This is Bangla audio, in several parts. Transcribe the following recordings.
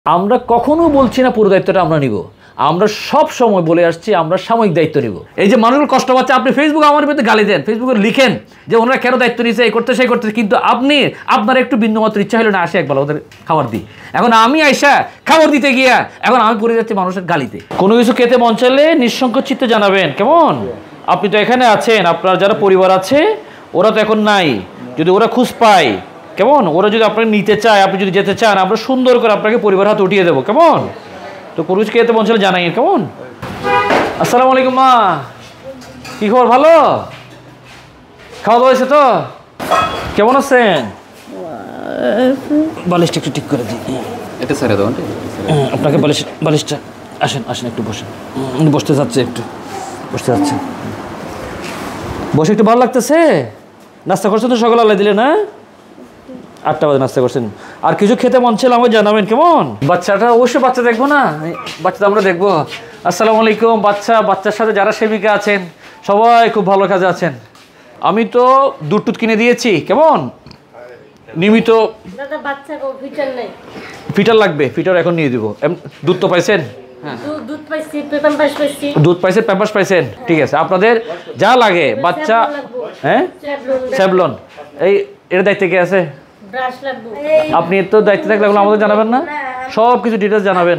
আমরা কখনো বলছি না পুরো দায়িত্বটা আমরা নিব। আমরা সব সময় বলে আসছি আমরা সাময়িক দায়িত্ব নিব। এই যে মানুষগুলো কষ্ট পাচ্ছে, আপনি ফেসবুকে আমার বিরুদ্ধে গালি দেন, ফেসবুকে লিখেন যে ওনারা কেন দায়িত্ব নিয়েছে, এই করতে সেই করতে, কিন্তু আপনার একটু বিন্দুমাত্র ইচ্ছা হলো না আসে একবার ওদের খাবার দিই। এখন আমি আইসা খাবার দিতে গিয়া এখন আমি পড়ে যাচ্ছি মানুষের গালিতে। কোনো কিছু খেতে মন চাইলে নিঃসংকোচ চিত্তে জানাবেন, কেমন? আপনি তো এখানে আছেন, আপনার যারা পরিবার আছে ওরা তো এখন নাই, যদি ওরা খুঁজ পায়, কেমন, ওরা যদি আপনাকে নিতে চায়, আপনি যদি যেতে চান, আমরা সুন্দর করে আপনাকে পরিবার হাতে উঠিয়ে দেবো, কেমন? তো কোনো কিছু খেতে মন চাইলে জানাই, কেমন? আসসালামু আলাইকুম মা, কি খবর? ভালো? খাওয়া দাওয়া হয়েছে তো? কেমন আছেন? বালিশটা একটু ঠিক করে দিই। এটা ছেড়ে দাও আন্টি। আপনাকে বালিশটা আসেন আসেন একটু বসেন। বসতে যাচ্ছে, একটু বসতে যাচ্ছে, বসে একটু ভালো লাগতেছে? নাস্তা করছেন তো সকাল আলাই দিলে না? 8টা বাজে নাস্তা করছেন। আর কিছু খেতে মন ছিল আমাকে জানাবেন, কেমন? বাচ্চাটা অবশ্যই বাচ্চা দেখবো না, বাচ্চাটা আমরা দেখবো। আসসালামু আলাইকুম। বাচ্চার সাথে যারা সেবিকা আছেন সবাই খুব ভালো কাজে আছেন। আমি তো দুধ টুধ কিনে দিয়েছি, কেমন? নিয়মিত ফিটার লাগবে, ফিটার এখন নিয়ে দিব। দুধ তো পাইছেন? দুধ পাইছেন, প্যাম্পার্স পাইছেন, ঠিক আছে। আপনাদের যা লাগে বাচ্চা, হ্যাঁ স্যাভলন, এর দায়িত্ব কে আছে? আপনি তো দায়িত্ব থাকলে এগুলো আমাদের জানাবেন না? সব কিছু ডিটেলস জানাবেন।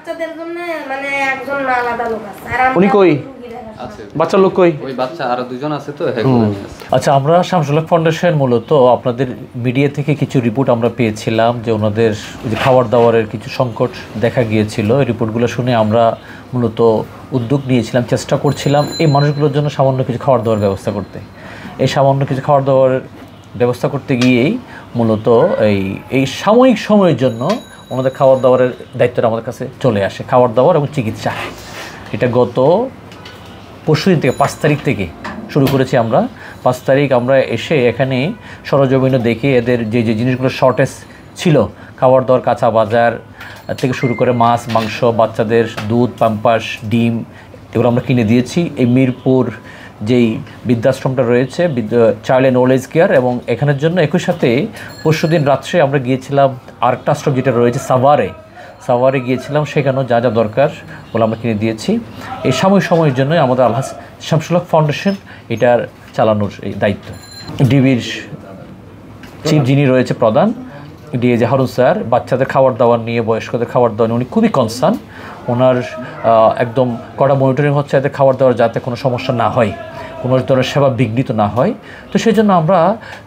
উনি কই? বাচ্চার লোক কই? ওই বাচ্চা আরো দুজন আছে তো। আচ্ছা, আমরা শামসুল হক ফাউন্ডেশন মূলত আপনাদের মিডিয়া থেকে কিছু রিপোর্ট আমরা পেয়েছিলাম যে ওনাদের যে খাবার দাবারের কিছু সংকট দেখা গিয়েছিল। এই রিপোর্টগুলো শুনে আমরা মূলত উদ্যোগ নিয়েছিলাম, চেষ্টা করছিলাম এই মানুষগুলোর জন্য সামান্য কিছু খাবার দাবার ব্যবস্থা করতে। এই সামান্য কিছু খাবার দাবার ব্যবস্থা করতে গিয়েই মূলত এই সাময়িক সময়ের জন্য ওনাদের খাবার দাবারের দায়িত্বটা আমাদের কাছে চলে আসে। খাবার দাবার এবং চিকিৎসা, এটা গত পরশুদিন থেকে 5 তারিখ থেকে শুরু করেছি আমরা। 5 তারিখ আমরা এসে এখানে সরজমিনে দেখে এদের যে যে জিনিসগুলো শর্টেজ ছিল, খাবার দাবার, কাঁচা বাজার থেকে শুরু করে মাছ, মাংস, বাচ্চাদের দুধ, পাম্পার্স, ডিম, এগুলো আমরা কিনে দিয়েছি। এই মিরপুর যেই বৃদ্ধাশ্রমটা রয়েছে, child and old age care, এবং এখানের জন্য একই সাথে পরশুদিন রাত্রে আমরা গিয়েছিলাম আরেকটা আশ্রম যেটা রয়েছে সাভারে গিয়েছিলাম, সেখানেও যা যা দরকার বলে আমরা কিনে দিয়েছি। এই সাময়িক সময়ের জন্যই আমাদের আলহাজ শামসুল হক ফাউন্ডেশন এটার চালানোর এই দায়িত্ব। ডিবির চিফ যিনি রয়েছে প্রধান, ডিএজে হারুন স্যার, বাচ্চাদের খাবার দাবার নিয়ে, বয়স্কদের খাবার দাবার নিয়ে উনি খুবই কনসার্ন। ওনার একদম কড়া মনিটরিং হচ্ছে এদের খাবার দাবার যাতে কোনো সমস্যা না হয়, কোনো ধরনের সেবা বিঘ্নিত না হয়। তো সেই জন্য আমরা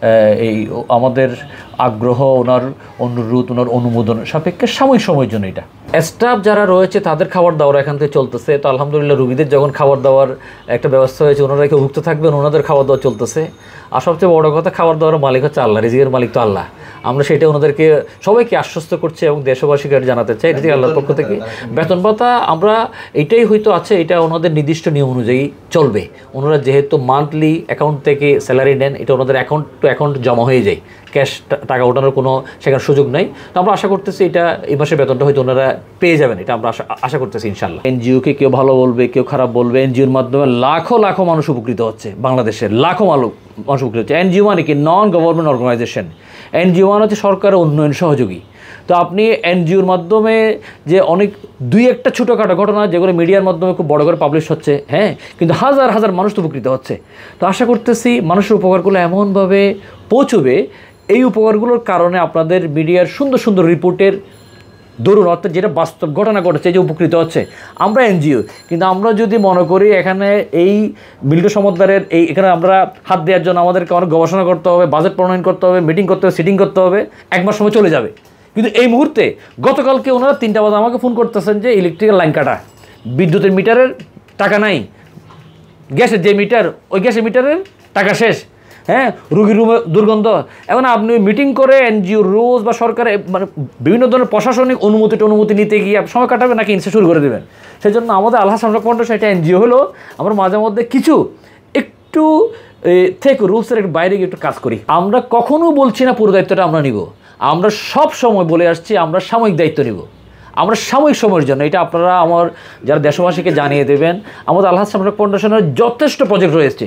আমাদের আগ্রহ, ওনার অনুরোধ, ওনার অনুমোদন সাপেক্ষে সাময়িক সময়ের জন্য এটা স্টাফ যারা রয়েছে তাদের খাবার দাবার এখান থেকে চলতেছে। তো আলহামদুলিল্লাহ রুগীদের যখন খাবার দাবার একটা ব্যবস্থা হয়েছে, ওনারা কেউ ভুক্ত থাকবেন, ওনাদের খাবার দাবার চলতেছে। আর সবচেয়ে বড় কথা, খাবার দাবার মালিক হচ্ছে আল্লাহ, রিজিকের মালিক তো আল্লাহ। আমরা সেটা ওনাদেরকে সবাইকে আশ্বস্ত করছি এবং দেশবাসীকে জানাতে চাই, রিজিক আল্লাহর পক্ষ থেকে। বেতন ভাতা আমরা এটাই হয়তো আছে, এটা ওনাদের নির্দিষ্ট নিয়ম অনুযায়ী চলবে। ওনারা যেহেতু মান্থলি অ্যাকাউন্ট থেকে স্যালারি নেন, এটা ওনাদের অ্যাকাউন্ট টু অ্যাকাউন্ট জমা হয়ে যায়, ক্যাশ টাকা ওঠানোর কোনো সেখানে সুযোগ নেই। তো আমরা আশা করতেছি এটা এই মাসের বেতনটা হয়তো ওনারা পেয়ে যাবেন, এটা আমরা আশা করতেছি ইনশাল্লাহ। এনজিওকে কেউ ভালো বলবে, কেউ খারাপ বলবে, এনজিওর মাধ্যমে লাখো লাখো মানুষ উপকৃত হচ্ছে, বাংলাদেশের লাখো মানুষ উপকৃত হচ্ছে। এনজিও মানে কি? Non government organisation. এনজিও মানে হচ্ছে সরকারের উন্নয়ন সহযোগী। তো আপনি এনজিওর মাধ্যমে যে অনেক 2-1টা ছোটোখাটো ঘটনা যেগুলো মিডিয়ার মাধ্যমে খুব বড় করে পাবলিশ হচ্ছে, হ্যাঁ, কিন্তু হাজার হাজার মানুষ তো উপকৃত হচ্ছে। তো আশা করতেছি মানুষের উপকারগুলো এমনভাবে পৌঁছবে, এই উপকারগুলোর কারণে আপনাদের মিডিয়ার সুন্দর সুন্দর রিপোর্টের দরুন, অর্থাৎ যেটা বাস্তব ঘটনা ঘটেছে, যে উপকৃত হচ্ছে। আমরা এনজিও, কিন্তু আমরা যদি মনে করি এখানে এই মিল্টু সমদ্দারের এখানে আমরা হাত দেওয়ার জন্য আমাদেরকে অনেক গবেষণা করতে হবে, বাজেট প্রণয়ন করতে হবে, মিটিং করতে হবে, সিটিং করতে হবে, 1 মাস সময় চলে যাবে। কিন্তু এই মুহূর্তে গতকালকে ওনারা 3টা বাজে আমাকে ফোন করতেছেন যে ইলেকট্রিক্যাল লাইন কাটা, বিদ্যুতের মিটারের টাকা নাই, গ্যাসের যে মিটার, ওই গ্যাসের মিটারের টাকা শেষ, হ্যাঁ, রুগীর রুমে দুর্গন্ধ। এখন আপনি মিটিং করে এনজিও রোজ বা সরকারের মানে বিভিন্ন ধরনের প্রশাসনিক অনুমতি নিতে গিয়ে সময় কাটাবে নাকি ইনসে শুরু করে দেবেন। সেই জন্য আমাদের আলহাজ শামসুল হক ফাউন্ডেশন এটা এনজিও হলো, আমরা মাঝে মধ্যে কিছু একটু থেকে রুলসের একটু বাইরে গিয়ে একটু কাজ করি। আমরা কখনো বলছি না পুরো দায়িত্বটা আমরা নিব। আমরা সব সময় বলে আসছি আমরা সাময়িক দায়িত্ব নিব, আমরা সাময়িক সময়ের জন্য। এটা আপনারা আমার যারা দেশবাসীকে জানিয়ে দেবেন। আমাদের আলহাজ শামসুল হক ফাউন্ডেশনের যথেষ্ট প্রজেক্ট রয়েছে,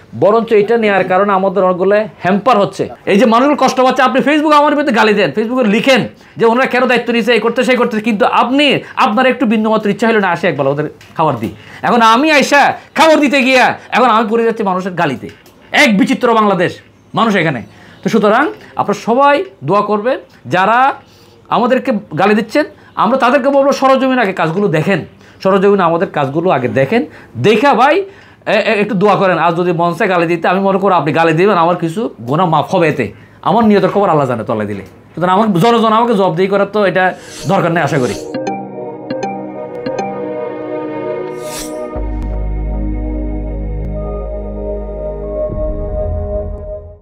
বরঞ্চ এটা নেওয়ার কারণে আমাদের অনেকগুলো হ্যাম্পার হচ্ছে। এই যে মানুষগুলো কষ্ট পাচ্ছে, আপনি ফেসবুকে আমার বিরুদ্ধে গালি দেন, ফেসবুকে লিখেন যে ওনারা কেন দায়িত্ব নিয়েছে, এই করতে সেই করতে, কিন্তু আপনি আপনার একটু বিন্দুমাত্র ইচ্ছা হলো না আসে একবার ওদের খাবার দিই। এখন আমি আইসা খাবার দিতে গিয়া এখন আমি পড়ে যাচ্ছি মানুষের গালিতে। এক বিচিত্র বাংলাদেশ মানুষ এখানে। তো সুতরাং আপনারা সবাই দোয়া করবেন, যারা আমাদেরকে গালি দিচ্ছেন আমরা তাদেরকে বলবো সরজমিন আগে কাজগুলো দেখেন, সরজমিন আমাদের কাজগুলো আগে দেখেন, দেখা ভাই একটু দোয়া করেন। আর যদি মনসে গালি দিতে আমি মনে করো আপনি গালি দিবেন, আমার কিছু গুনাহ মাফ হবে এতে, আমার নিয়তের খবর আল্লাহ জানে তলায় দিলে। সুতরাং আমাকে জনজন আমাকে জবাবদিহি করার তো এটা দরকার নেই আশা করি।